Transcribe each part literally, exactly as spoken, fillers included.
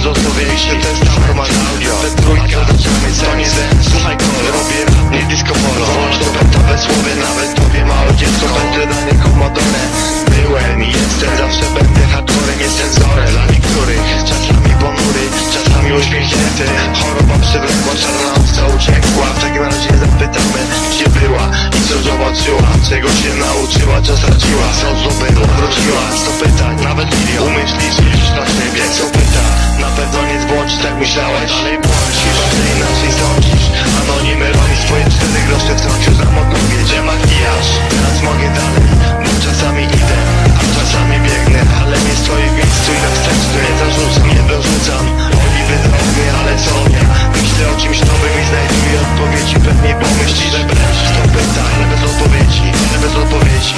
bez odpowiedzi. Ten jest normalny audio, te trójka, to nie sens. Słuchaj kolo, robię rap, nie disco polo. Włącz to pęta we słowie, nawet tobie małe dziecko będzie dla niego modone. Byłem i jestem, zawsze będę hardcorem, jestem wzorem dla niektórych. Czasami ponury, czasami uśmiechnięty. Choroba przywlekła, czarna owca uciekła. W takim razie zapytamy, gdzie była i co zobaczyła, czego się nauczyła, co straciła, co zdobyła, wróciła. Sto pytań, nawet milion, umyślisz, liczysz na siebie. Co pyta, na pewno nie zbłądzisz, tak myślałeś. Dalej błądzisz, ty inaczej sądzisz. Anonimy robi swoje cztery grosze w trakcie zamotną wiedzie makijaż. Teraz mogę dalej, bo czasami idę, a czasami biegnę, ale nie stoję w miejscu i na wsteczny nie zarzucam, nie dorzucam oliwy do ognia, ale co nie? Myślę o czymś nowym i znajduję odpowiedzi. Pewnie pomyślisz, że będziesz to pytań, ale bez odpowiedzi, ale bez odpowiedzi.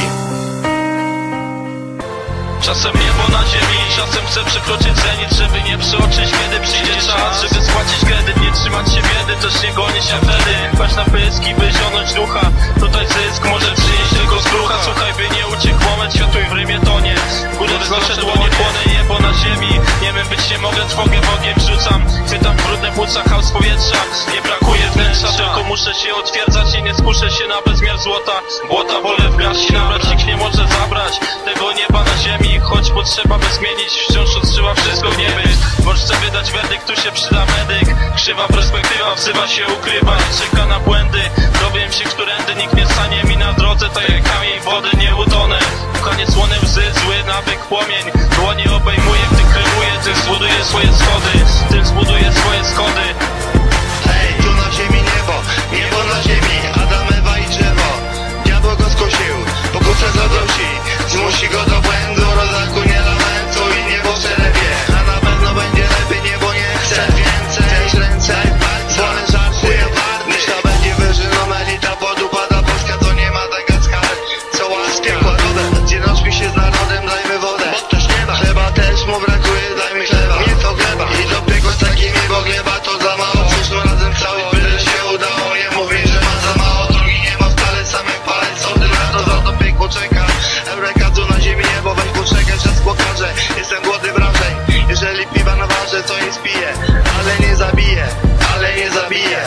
Czasem niebo na ziemi, czasem chcę przekroczyć zenit, żeby nie przeoczyć, kiedy przyjdzie czas, żeby spłacić kredyt, nie trzymać się biedy, też nie gonić się wtedy. Patrz na pyski, by zionąć ducha, tutaj zysk może przynieść tylko z grucha. Słuchaj, by nie uciekł moment, światło i w rymie tonie. W górę wznoszę dłonie, płonę niebo na ziemi. Nie wiem, być nie mogę, trwogę w ogień wrzucam. Chwytam brudne płuca, chaos powietrza. Nie brakuje wnętrza, tylko muszę się otwierdzać i nie skuszę się na bezmiar złota. Błota wolę w garści nabrać, nikt nie może zabrać tego nieba na ziemi. Choć potrzeba by zmienić, wciąż odsyła wszystko w niebie. Bo chcę wydać werdykt, tu się przyda medyk. Krzywa perspektywa wzywa się ukrywa, czeka na błędy. Dowiem się, którędy nikt nie stanie mi na drodze. Tak jak kamień wody nie utonę. Puchanie słone łzy, zły nawyk, płomień. Dłonie obejmuje, gdy krymuje. Tym zbuduje swoje schody, tym zbuduje swoje schody. Hej, tu na ziemi niebo, niebo na ziemi. Adam, Ewa i drzewo, diabeł go skusił, pokusę zadosi, zmusi go do błędu, rozaku nie lamentu i niebo przelepie. A na pewno będzie lepiej, niebo nie chce więcej, też ręce, zwolę żarty, niż to będzie wyżyną elita, podupada Polska, to nie Madagaskar, co łaska, kładowe, gdzie noczmi się z narodem, dajmy wodę, bo też nie ma, chleba też mu brakuje, dajmy chleba, nie to gleba, i do piekła z takimi, bo gleba to za mało, przyszło razem cały, byle się udało, nie mówi, że ma za mało, drugi nie ma wcale, samych palec, od na to za to piekło czeka. Eureka, tu na ziemi niebo, weź poczekaj, czas pokaże. Jestem głodny wrażeń, jeżeli piwa naważę, to je spiję. Ale nie zabiję, ale nie zabiję.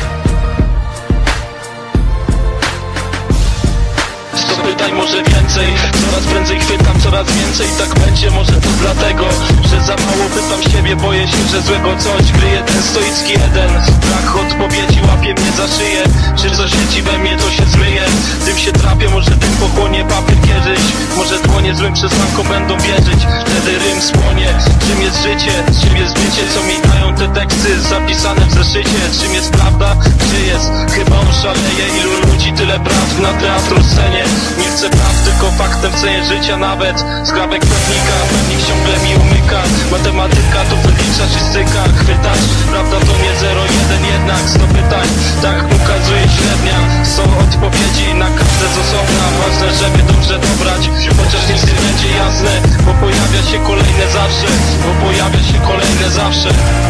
Sto pytań, może więcej, coraz prędzej chwytam, coraz więcej. Tak będzie, może to dlatego, że za mało pytam siebie. Boję się, że złego coś kryje ten stoicki jeden. Brak odpowiedzi łapie mnie za szyję. Czy co siedzi we mnie, to się zmyje. Tym się trapię, może tym pochłonie papier kiedyś. Może dłonie złym przesłankom będą wierzyć. Wtedy rym spłonie. Czym jest życie, czym jest bycie, co mi dają te teksty zapisane w zeszycie. Czym jest prawda, gdzie jest, chyba on szaleje. Ilu ludzi, tyle prawd na teatru scenie. Nie chcę praw, tylko faktem cenię życia nawet. Skrawek pewnika, pewnik ciągle mi umyka. Matematyka to wyliczasz i styka. Chwytasz, prawda to nie zero jeden jednak. Sto pytań, tak ukazuje średnia. Są odpowiedzi na każde z osobna. Ważne, żeby dobrze dobrać, chociaż nic nie będzie jasne. Bo pojawia się kolejne zawsze, bo pojawia się kolejne zawsze.